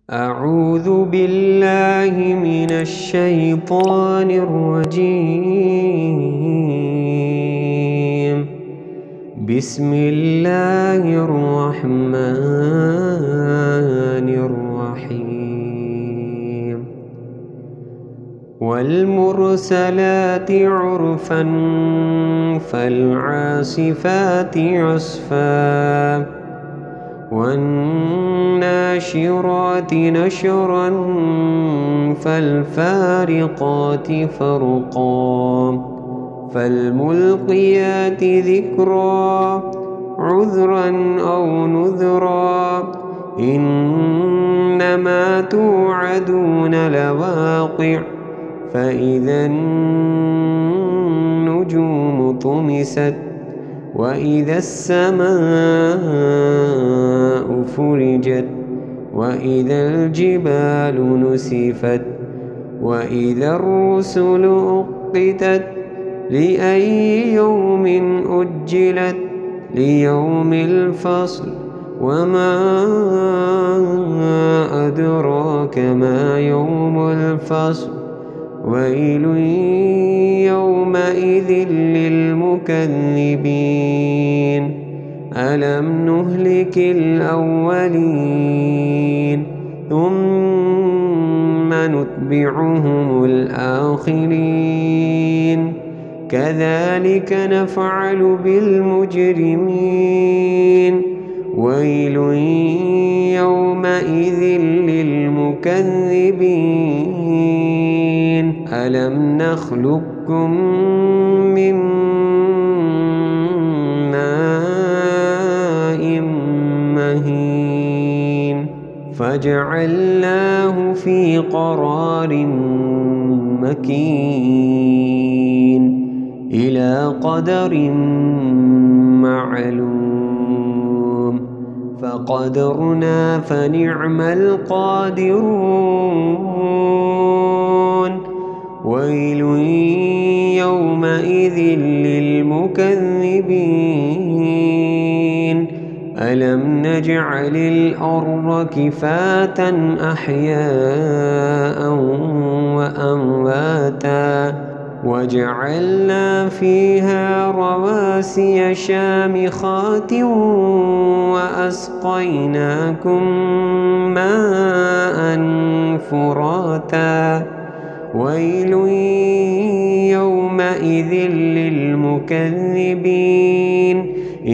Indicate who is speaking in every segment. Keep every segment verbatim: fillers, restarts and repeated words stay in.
Speaker 1: أعوذ بالله من الشيطان الرجيم. بسم الله الرحمن الرحيم. والمرسلات عرفا فالعاصفات عصفا والناشرات نشرا فالفارقات فرقا فالملقيات ذكرا عذرا أو نذرا إنما توعدون لواقع فإذا النجوم طمست وإذا السماء فرجت وإذا الجبال نسفت وإذا الرسل أقتت لأي يوم أجلت ليوم الفصل وما أدراك ما يوم الفصل ويل يومئذ للمكذبين ألم نهلك الأولين ثم نتبعهم الآخرين كذلك نفعل بالمجرمين ويل يومئذ للمكذبين ألم نخلقكم من ماء مهين فجعلناه في قرار مكين إلى قدر معلوم فقدرنا فنعم القادرون ويل يومئذ للمكذبين ألم نجعل الأرض كفاة أحياء وأمواتا وجعلنا فيها رواسي شامخات وأسقيناكم ماء فراتا ويل يومئذ للمكذبين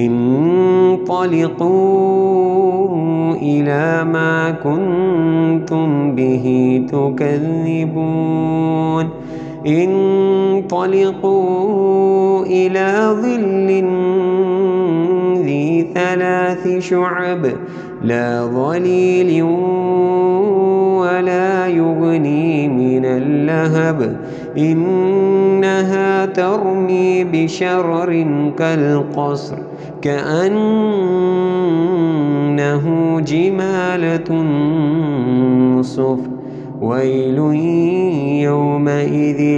Speaker 1: انطلقوا إلى ما كنتم به تكذبون انطلقوا إلى ظل ذي ثلاث شعب لا ظليل ولا يغني من اللهب إنها ترمي بشرر كالقصر كأنه جمالة صفر ويل يومئذ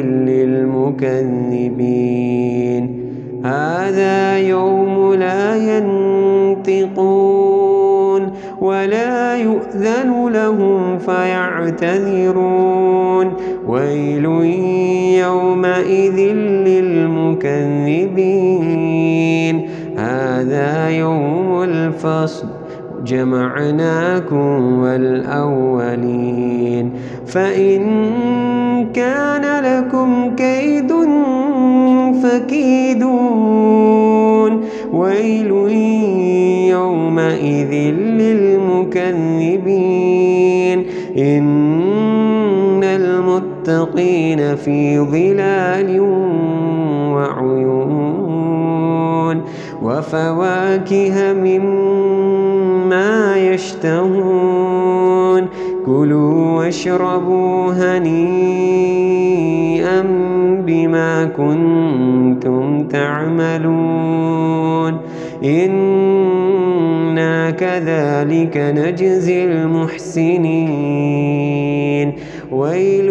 Speaker 1: للمكذبين هذا يوم لا ينطقون ولا يؤذن لهم فيعتذرون ويل يومئذ للمكذبين هذا يوم الفصل جمعناكم والأولين فإن كان لكم كيد فكيدون ويل يومئذ للمكذبين إن المتقين في ظلال وعيون وفواكه مما يشتهون كلوا واشربوا هنيئا بما كنتم تعملون إنا كذلك نجزي المحسنين ويل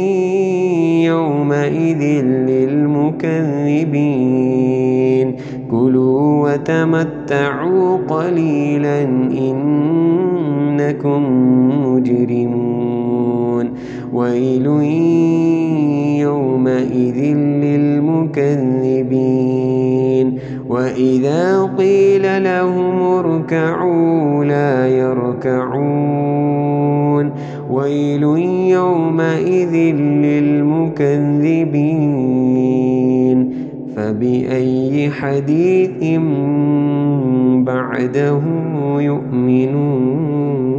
Speaker 1: يومئذ للمكذبين كلوا وتمتعوا قليلا إن إنكم مجرمون ويل يومئذ للمكذبين وإذا قيل لهم اركعوا لا يركعون ويل يومئذ للمكذبين فبأي حديث بعده يؤمنون.